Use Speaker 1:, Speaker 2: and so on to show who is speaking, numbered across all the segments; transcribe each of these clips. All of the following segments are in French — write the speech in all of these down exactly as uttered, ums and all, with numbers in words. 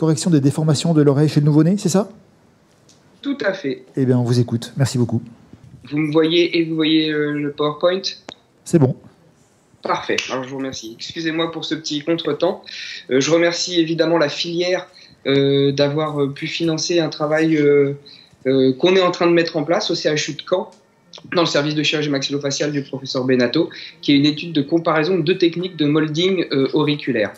Speaker 1: correction des déformations de l'oreille chez le nouveau-né, c'est ça?
Speaker 2: Tout à fait.
Speaker 1: Eh bien, on vous écoute. Merci beaucoup.
Speaker 2: Vous me voyez et vous voyez euh, le PowerPoint?
Speaker 1: C'est bon.
Speaker 2: Parfait, alors je vous remercie. Excusez-moi pour ce petit contretemps. Euh, je remercie évidemment la filière euh, d'avoir pu financer un travail euh, euh, qu'on est en train de mettre en place au C H U de Caen, dans le service de chirurgie maxillofaciale du professeur Benato, qui est une étude de comparaison de deux techniques de molding euh, auriculaire.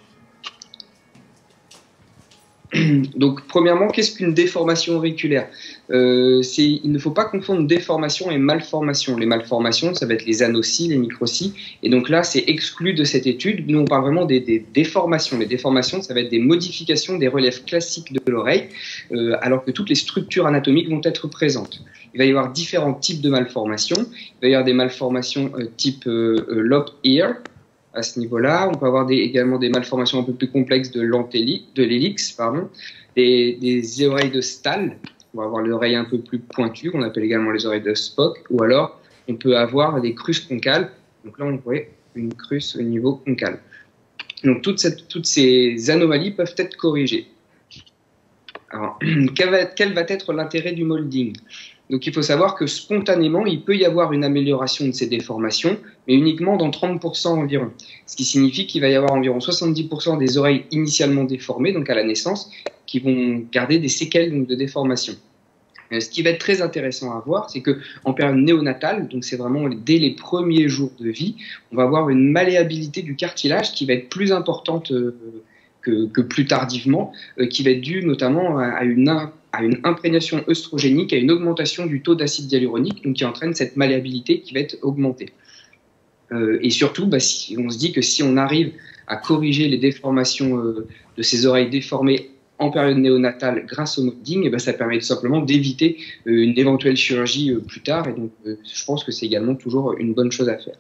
Speaker 2: Donc, premièrement, qu'est-ce qu'une déformation auriculaire? euh, Il ne faut pas confondre déformation et malformation. Les malformations, ça va être les anneaux-ci, les micro-ci. Et donc là, c'est exclu de cette étude. Nous, on parle vraiment des, des déformations. Les déformations, ça va être des modifications des reliefs classiques de l'oreille, euh, alors que toutes les structures anatomiques vont être présentes. Il va y avoir différents types de malformations. Il va y avoir des malformations euh, type euh, euh, lobe ear. À ce niveau-là, on peut avoir des, également des malformations un peu plus complexes de l'hélix, pardon, des, des oreilles de Stahl. On va avoir l'oreille un peu plus pointue, qu'on appelle également les oreilles de Spock, ou alors on peut avoir des crusses concales. Donc là, on voit une crusse au niveau concal. Donc toute cette, toutes ces anomalies peuvent être corrigées. Alors, quel va, quel va être l'intérêt du molding? Donc il faut savoir que spontanément, il peut y avoir une amélioration de ces déformations, mais uniquement dans trente pour cent environ. Ce qui signifie qu'il va y avoir environ soixante-dix pour cent des oreilles initialement déformées, donc à la naissance, qui vont garder des séquelles donc, de déformation. Euh, ce qui va être très intéressant à voir, c'est qu'en période néonatale, donc c'est vraiment dès les premiers jours de vie, on va avoir une malléabilité du cartilage qui va être plus importante euh, que, que plus tardivement, euh, qui va être due notamment à, à une à une imprégnation œstrogénique, à une augmentation du taux d'acide hyaluronique, donc qui entraîne cette malléabilité qui va être augmentée. Euh, et surtout, bah, si, on se dit que si on arrive à corriger les déformations euh, de ces oreilles déformées en période néonatale grâce au molding, et bah, ça permet tout simplement d'éviter euh, une éventuelle chirurgie euh, plus tard, et donc euh, je pense que c'est également toujours une bonne chose à faire.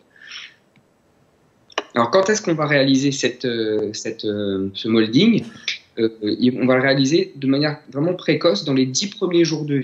Speaker 2: Alors quand est-ce qu'on va réaliser cette, euh, cette, euh, ce molding? Euh, on va le réaliser de manière vraiment précoce dans les dix premiers jours de vie.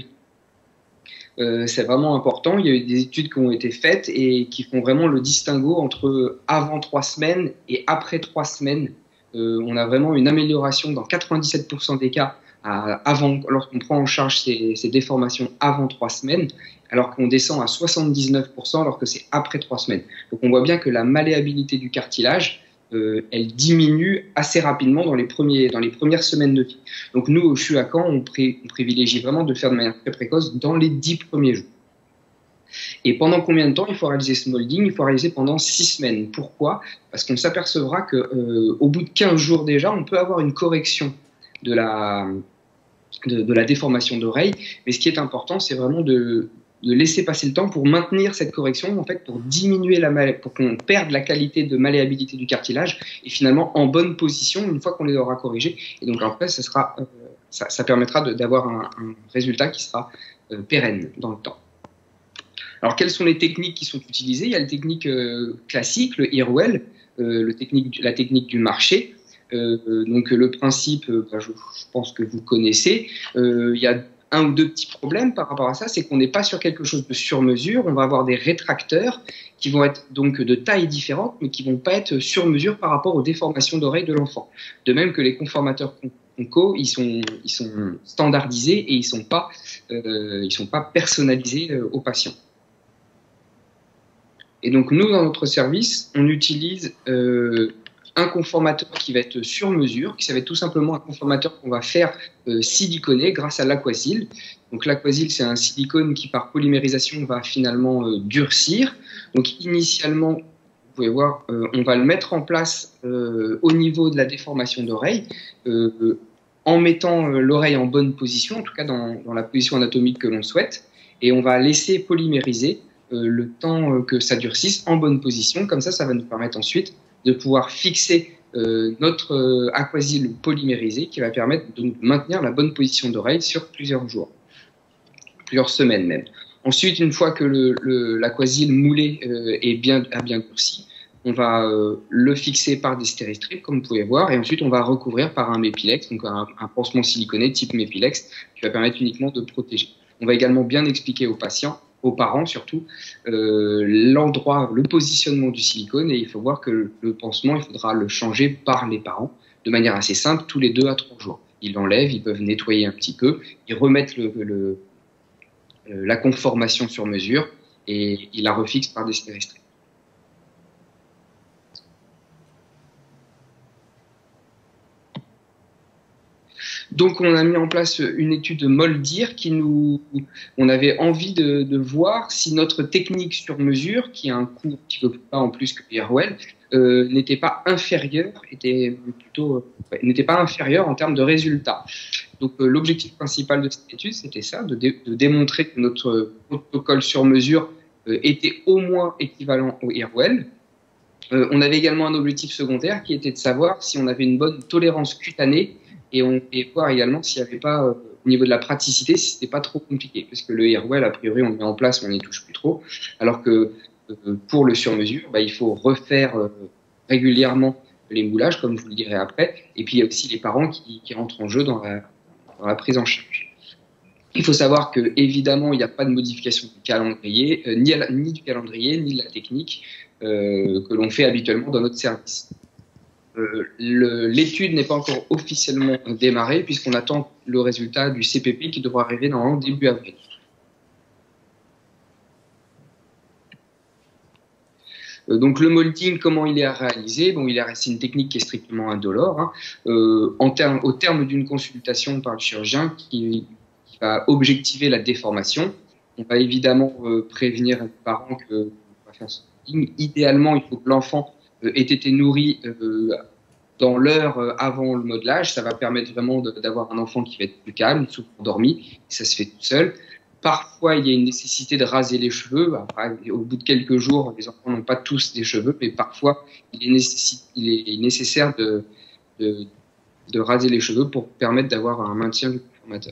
Speaker 2: Euh, c'est vraiment important. Il y a eu des études qui ont été faites et qui font vraiment le distinguo entre avant trois semaines et après trois semaines. Euh, on a vraiment une amélioration dans quatre-vingt-dix-sept pour cent des cas à, avant, lorsqu'on prend en charge ces, ces déformations avant trois semaines, alors qu'on descend à soixante-dix-neuf pour cent alors que c'est après trois semaines. Donc on voit bien que la malléabilité du cartilage, Euh, elle diminue assez rapidement dans les, premiers, dans les premières semaines de vie. Donc nous, au C H U à Caen, on, pré, on privilégie vraiment de le faire de manière très précoce dans les dix premiers jours. Et pendant combien de temps il faut réaliser ce molding? Il faut réaliser pendant six semaines. Pourquoi? Parce qu'on s'apercevra qu'au euh, bout de quinze jours déjà, on peut avoir une correction de la, de, de la déformation d'oreille. Mais ce qui est important, c'est vraiment de... de laisser passer le temps pour maintenir cette correction, en fait, pour diminuer la mal... pour qu'on perde la qualité de malléabilité du cartilage et finalement en bonne position une fois qu'on les aura corrigés. Et donc après, ça, sera, euh, ça, ça permettra d'avoir un, un résultat qui sera euh, pérenne dans le temps. Alors, quelles sont les techniques qui sont utilisées? Il y a la technique euh, classique, le Irwell, euh, le technique, la technique du marché. Euh, donc le principe, euh, je, je pense que vous connaissez. Euh, il y a un ou deux petits problèmes par rapport à ça, c'est qu'on n'est pas sur quelque chose de sur mesure. On va avoir des rétracteurs qui vont être donc de taille différente, mais qui vont pas être sur mesure par rapport aux déformations d'oreille de l'enfant. De même que les conformateurs conco, ils sont, ils sont standardisés et ils sont pas, euh, ils sont pas personnalisés euh, aux patients. Et donc nous, dans notre service, on utilise euh, un conformateur qui va être sur mesure, qui ça va être tout simplement un conformateur qu'on va faire euh, siliconer grâce à l'aquasil. Donc l'aquasil, c'est un silicone qui par polymérisation va finalement euh, durcir. Donc initialement, vous pouvez voir, euh, on va le mettre en place euh, au niveau de la déformation d'oreille, euh, en mettant euh, l'oreille en bonne position, en tout cas dans, dans la position anatomique que l'on souhaite, et on va laisser polymériser euh, le temps euh, que ça durcisse en bonne position. Comme ça, ça va nous permettre ensuite de pouvoir fixer euh, notre euh, aquasil polymérisé qui va permettre de maintenir la bonne position d'oreille sur plusieurs jours, plusieurs semaines même. Ensuite, une fois que l'aquasil moulé euh, est bien, a bien durci, on va euh, le fixer par des stéristrips, comme vous pouvez voir, et ensuite on va recouvrir par un mépilex, donc un, un pansement siliconé type mépilex, qui va permettre uniquement de protéger. On va également bien expliquer aux patients, aux parents surtout, euh, l'endroit, le positionnement du silicone, et il faut voir que le pansement, il faudra le changer par les parents de manière assez simple tous les deux à trois jours. ils l'enlèvent, ils peuvent nettoyer un petit peu, ils remettent le, le, la conformation sur mesure et ils la refixent par des stéristraits. Donc, on a mis en place une étude Moldir qui nous, on avait envie de, de voir si notre technique sur mesure, qui a un coût un petit peu plus bas en plus que Airwell, euh, n'était pas inférieure, était plutôt, ouais, n'était pas inférieure en termes de résultats. Donc, euh, l'objectif principal de cette étude, c'était ça, de, dé, de démontrer que notre protocole sur mesure euh, était au moins équivalent au Airwell. Euh, on avait également un objectif secondaire qui était de savoir si on avait une bonne tolérance cutanée et on et voir également s'il n'y avait pas, euh, au niveau de la praticité, si c'était pas trop compliqué. Parce que le Airwell, a priori, on le met en place, on n'y touche plus trop. Alors que euh, pour le sur-mesure, bah, il faut refaire euh, régulièrement les moulages, comme je vous le dirai après. Et puis, il y a aussi les parents qui, qui rentrent en jeu dans la, dans la prise en charge. Il faut savoir que, évidemment, il n'y a pas de modification du calendrier, euh, ni, la, ni du calendrier, ni de la technique euh, que l'on fait habituellement dans notre service. Euh, l'étude n'est pas encore officiellement démarrée puisqu'on attend le résultat du C P P qui devra arriver normalement début avril. Euh, donc le molding, comment il est réalisé? Bon, il est c'est une technique qui est strictement indolore. Hein. Euh, en terme, au terme d'une consultation par le chirurgien qui, qui va objectiver la déformation, on va évidemment euh, prévenir les parents que on va faire ce molding. Idéalement, il faut que l'enfant ait été nourri euh, dans l'heure euh, avant le modelage. Ça va permettre vraiment d'avoir un enfant qui va être plus calme, souvent endormi, et ça se fait tout seul. Parfois, il y a une nécessité de raser les cheveux. Après, au bout de quelques jours, les enfants n'ont pas tous des cheveux, mais parfois, il est, il est nécessaire de, de, de raser les cheveux pour permettre d'avoir un maintien du conformateur.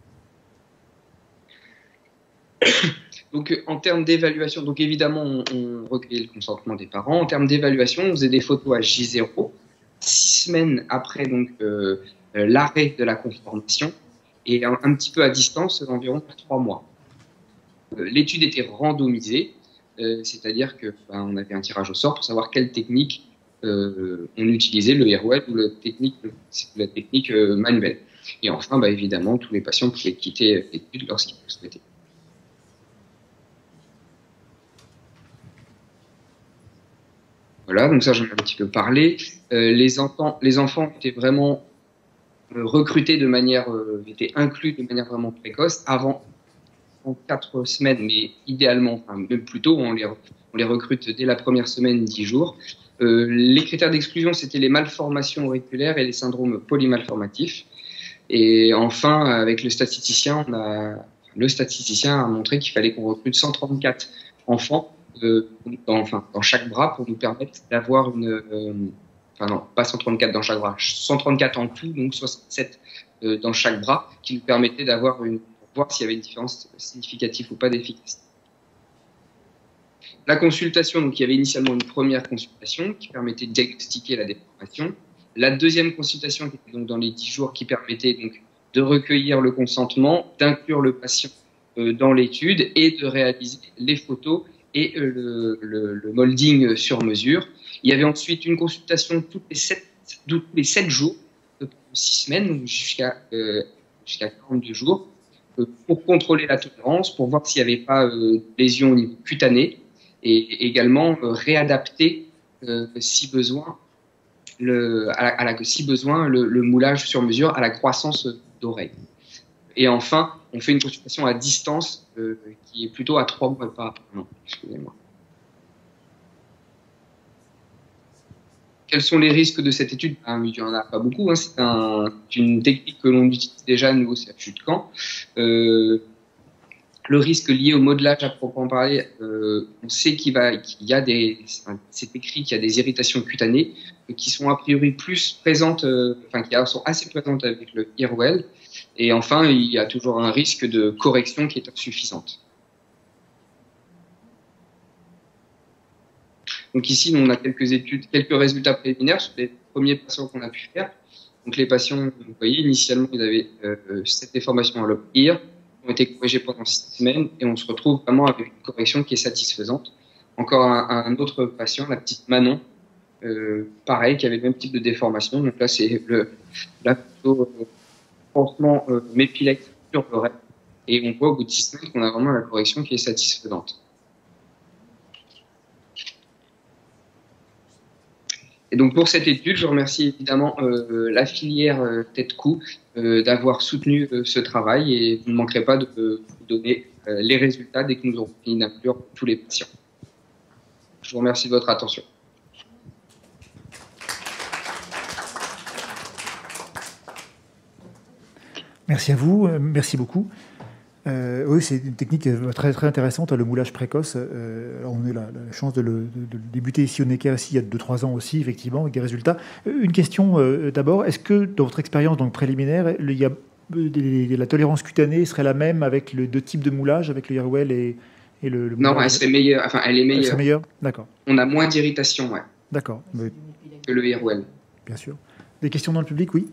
Speaker 2: Donc, en termes d'évaluation, donc évidemment, on, on recueillait le consentement des parents. En termes d'évaluation, on faisait des photos à J zéro, six semaines après donc euh, l'arrêt de la conformation, et un, un petit peu à distance, environ trois mois. Euh, L'étude était randomisée, euh, c'est-à-dire que ben, on avait un tirage au sort pour savoir quelle technique euh, on utilisait, le Airwell ou la technique, la technique euh, manuelle. Et enfin, ben, évidemment, tous les patients pouvaient quitter l'étude lorsqu'ils le souhaitaient. Voilà, donc ça j'en ai un petit peu parlé. Euh, les enfants, les enfants étaient vraiment euh, recrutés de manière, euh, étaient inclus de manière vraiment précoce, avant en quatre semaines, mais idéalement, enfin même plus tôt, on les, on les recrute dès la première semaine, dix jours. Euh, les critères d'exclusion, c'était les malformations auriculaires et les syndromes polymalformatifs. Et enfin, avec le statisticien, on a, le statisticien a montré qu'il fallait qu'on recrute cent trente-quatre enfants. Euh, dans, enfin, dans chaque bras pour nous permettre d'avoir une... Euh, enfin non, pas cent trente-quatre dans chaque bras, cent trente-quatre en tout, donc soixante-sept euh, dans chaque bras, qui nous permettait d'avoir une... pour voir s'il y avait une différence significative ou pas d'efficacité. La consultation, donc il y avait initialement une première consultation qui permettait de diagnostiquer la déformation. La deuxième consultation, qui était donc dans les dix jours, qui permettait donc de recueillir le consentement, d'inclure le patient euh, dans l'étude et de réaliser les photos et le, le, le molding sur mesure. Il y avait ensuite une consultation toutes les sept, tous les sept jours, six semaines, jusqu'à euh, jusqu'à quarante-deux jours, euh, pour contrôler la tolérance, pour voir s'il n'y avait pas euh, de lésions au niveau cutané, et également euh, réadapter, euh, si besoin, le, à la, à la, si besoin le, le moulage sur mesure à la croissance d'oreille. Et enfin, on fait une consultation à distance euh, qui est plutôt à trois mois, pas non, excusez-moi. Quels sont les risques de cette étude? Ben, il n'y en a pas beaucoup. Hein. C'est un, une technique que l'on utilise déjà nous au C H U de Caen. Euh, le risque lié au modelage à proprement parler, euh, on sait qu'il va, qu'il y a des, c'est écrit qu'il y a des irritations cutanées qui sont a priori plus présentes, euh, enfin qui sont assez présentes avec le Airwell. Et enfin, il y a toujours un risque de correction qui est insuffisante. Donc ici, on a quelques études, quelques résultats préliminaires sur les premiers patients qu'on a pu faire. Donc les patients, vous voyez, initialement, ils avaient euh, cette déformation à l'ope ear, ont été corrigés pendant six semaines, et on se retrouve vraiment avec une correction qui est satisfaisante. Encore un, un autre patient, la petite Manon, euh, pareil, qui avait le même type de déformation. Donc là, c'est le la photo pansement euh, Mepilex sur l'oreille. Et on voit au bout de six semaines qu'on a vraiment la correction qui est satisfaisante. Et donc pour cette étude, je remercie évidemment euh, la filière euh, Tête-Cou euh, d'avoir soutenu euh, ce travail et vous ne manquerez pas de euh, vous donner euh, les résultats dès que nous aurons fini d'inclure tous les patients. Je vous remercie de votre attention.
Speaker 1: Merci à vous, euh, merci beaucoup. Euh, oui, c'est une technique euh, très, très intéressante, le moulage précoce. Euh, alors on a eu la, la chance de le, de, de le débuter ici au Necker, ici, il y a deux trois ans aussi, effectivement, avec des résultats. Euh, Une question euh, d'abord, est-ce que dans votre expérience donc, préliminaire, il y a, euh, des- la tolérance cutanée serait la même avec les deux types de moulage, avec le Irwell et, et le, le moulage?
Speaker 2: Non, elle serait meilleure. Enfin, elle est
Speaker 1: Elle serait
Speaker 2: meilleure.
Speaker 1: meilleure. D'accord.
Speaker 2: On a moins d'irritation, ouais,
Speaker 1: D'accord. Mais,
Speaker 2: que le Irwell.
Speaker 1: bien sûr. Des questions dans le public, oui?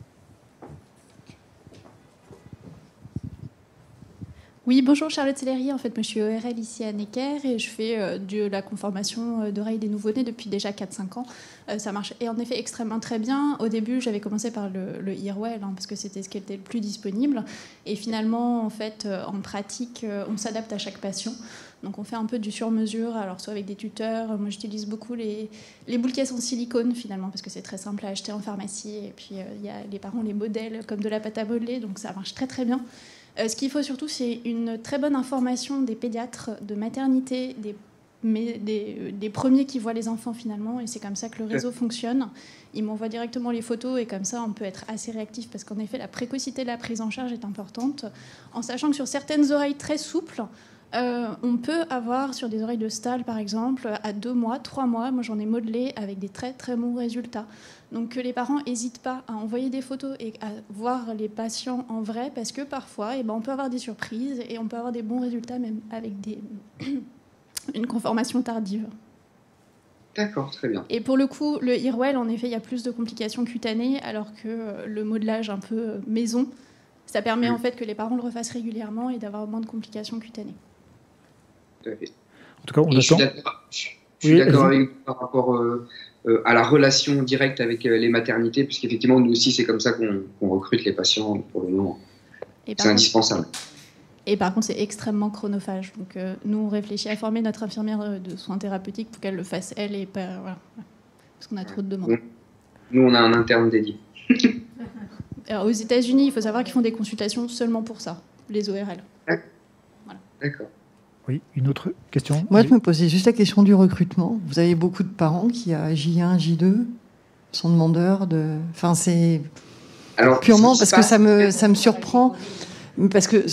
Speaker 3: Oui, bonjour, Charlotte Sellery. En fait, moi, je suis O R L ici à Necker et je fais euh, de la conformation euh, d'oreilles des nouveau-nés depuis déjà quatre cinq ans. Euh, ça marche et en effet extrêmement très bien. Au début, j'avais commencé par le, le Irwell hein, parce que c'était ce qui était le plus disponible. Et finalement, en fait, euh, en pratique, euh, on s'adapte à chaque patient. Donc, on fait un peu du sur-mesure, alors soit avec des tuteurs. Moi, j'utilise beaucoup les, les boules caisses en silicone finalement parce que c'est très simple à acheter en pharmacie. Et puis, euh, y a, les parents les modèles comme de la pâte à modeler, donc ça marche très très bien. Euh, ce qu'il faut surtout, c'est une très bonne information des pédiatres de maternité, des, mais des, des premiers qui voient les enfants finalement, et c'est comme ça que le réseau fonctionne. Ils m'envoient directement les photos, et comme ça, on peut être assez réactif, parce qu'en effet, la précocité de la prise en charge est importante, en sachant que sur certaines oreilles très souples, euh, on peut avoir, sur des oreilles de Stahl par exemple, à deux mois, trois mois, moi j'en ai modelé avec des très très bons résultats. Donc que les parents n'hésitent pas à envoyer des photos et à voir les patients en vrai, parce que parfois, eh ben, on peut avoir des surprises et on peut avoir des bons résultats même avec des... une conformation tardive.
Speaker 2: D'accord, très bien.
Speaker 3: Et pour le coup, le Irwell, en effet, il y a plus de complications cutanées, alors que le modelage un peu maison, ça permet mmh. en fait que les parents le refassent régulièrement et d'avoir moins de complications cutanées.
Speaker 2: Tout à fait.
Speaker 1: En tout cas, on
Speaker 2: et
Speaker 1: attend.
Speaker 2: Je suis oui, d'accord avec vous par rapport euh, euh, à la relation directe avec euh, les maternités, puisqu'effectivement, nous aussi, c'est comme ça qu'on qu'on recrute les patients pour le moment. C'est indispensable.
Speaker 3: Et par contre, c'est extrêmement chronophage. Donc, euh, nous, on réfléchit à former notre infirmière de soins thérapeutiques pour qu'elle le fasse elle et pas. Voilà. Parce qu'on a trop de demandes.
Speaker 2: Nous, on a un interne dédié.
Speaker 3: Alors, aux États-Unis, il faut savoir qu'ils font des consultations seulement pour ça, les O R L.
Speaker 2: Voilà. D'accord.
Speaker 1: Oui, une autre question?
Speaker 4: Moi,
Speaker 1: oui.
Speaker 4: je me posais juste la question du recrutement. Vous avez beaucoup de parents qui, à J un, J deux, sont demandeurs de... Enfin, c'est... Alors, purement parce que ça me, ça me surprend. Parce que...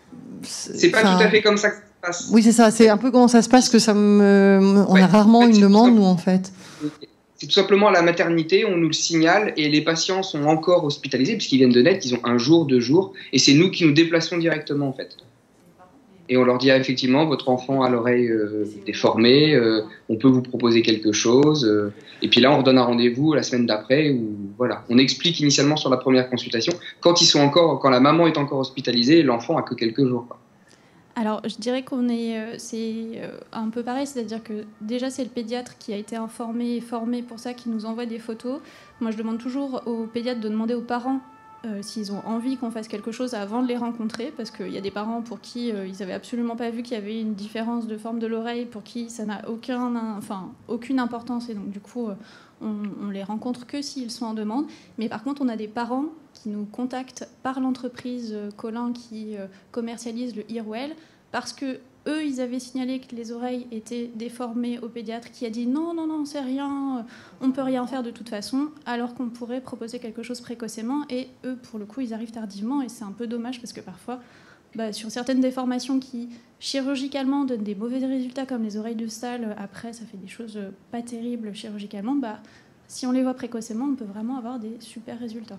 Speaker 2: C'est pas enfin... tout à fait comme ça que ça se passe.
Speaker 4: Oui, c'est ça. C'est un peu comment ça se passe que ça me... On ouais, a rarement en fait, une demande, nous, en fait.
Speaker 2: C'est tout simplement à la maternité, on nous le signale, et les patients sont encore hospitalisés, puisqu'ils viennent de naître, ils ont un jour, deux jours, et c'est nous qui nous déplaçons directement, en fait. Et on leur dit, ah, effectivement, votre enfant a l'oreille euh, déformée, euh, on peut vous proposer quelque chose. Euh, et puis là, on redonne un rendez-vous la semaine d'après. Où, voilà. On explique initialement sur la première consultation, quand, ils sont encore, quand la maman est encore hospitalisée, l'enfant a que quelques jours. Quoi.
Speaker 3: Alors, je dirais qu'on est, euh, c'est euh, un peu pareil, c'est-à-dire que déjà, c'est le pédiatre qui a été informé et formé pour ça, qui nous envoie des photos. Moi, je demande toujours aux pédiatres de demander aux parents Euh, s'ils ont envie qu'on fasse quelque chose avant de les rencontrer, parce qu'il y a des parents pour qui euh, ils n'avaient absolument pas vu qu'il y avait une différence de forme de l'oreille, pour qui ça n'a aucun, enfin, aucune importance, et donc du coup euh, on, on les rencontre que s'ils sont en demande. Mais par contre, on a des parents qui nous contactent par l'entreprise euh, Collin qui euh, commercialise le Irwell, parce que eux, ils avaient signalé que les oreilles étaient déformées au pédiatre, qui a dit non, non, non, c'est rien, on ne peut rien faire de toute façon, alors qu'on pourrait proposer quelque chose précocement. Et eux, pour le coup, ils arrivent tardivement, et c'est un peu dommage parce que parfois, bah, sur certaines déformations qui, chirurgicalement, donnent des mauvais résultats, comme les oreilles de Stahl, après, ça fait des choses pas terribles chirurgicalement, bah, si on les voit précocement, on peut vraiment avoir des super résultats.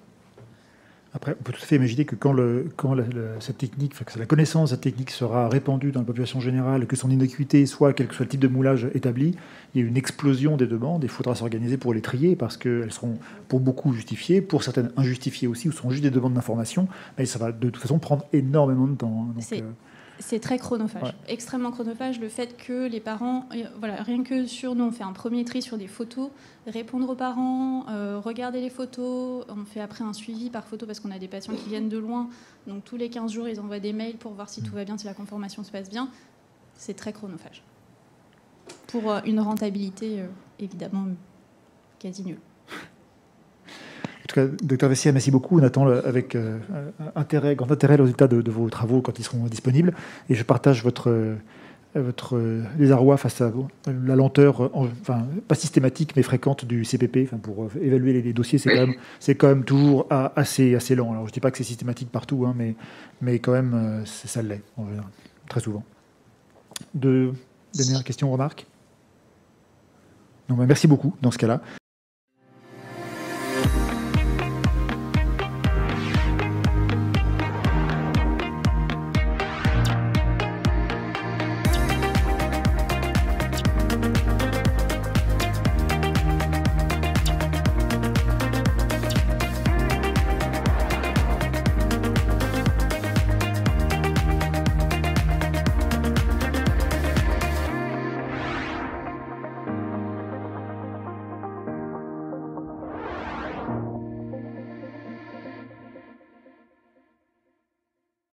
Speaker 1: Après, on peut tout à fait imaginer que quand, le, quand la, la, cette technique, enfin, que la connaissance de cette technique sera répandue dans la population générale, que son innocuité soit quel que soit le type de moulage établi, il y a une explosion des demandes. Il faudra s'organiser pour les trier parce qu'elles seront pour beaucoup justifiées, pour certaines injustifiées aussi, ou seront juste des demandes d'information. Mais ça va de toute façon prendre énormément de temps. Donc,
Speaker 3: c'est,
Speaker 1: euh...
Speaker 3: C'est très chronophage, ouais. extrêmement chronophage. Le fait que les parents, voilà, rien que sur nous, on fait un premier tri sur des photos, répondre aux parents, euh, regarder les photos, on fait après un suivi par photo parce qu'on a des patients qui viennent de loin, donc tous les quinze jours, ils envoient des mails pour voir si tout va bien, si la conformation se passe bien. C'est très chronophage. Pour euh, une rentabilité, euh, évidemment, quasi nulle.
Speaker 1: En tout cas, docteur Vessière, merci beaucoup. On attend avec euh, intérêt, grand intérêt le résultat de, de vos travaux quand ils seront disponibles. Et je partage votre, euh, votre euh, désarroi face à la lenteur, en, enfin, pas systématique, mais fréquente du C P P. Enfin, pour euh, évaluer les, les dossiers, c'est quand même, c'est quand même toujours à, assez, assez lent. Alors, je ne dis pas que c'est systématique partout, hein, mais, mais quand même, euh, ça l'est, en général, très souvent. De dernières questions, remarques? Non, bah, merci beaucoup dans ce cas-là.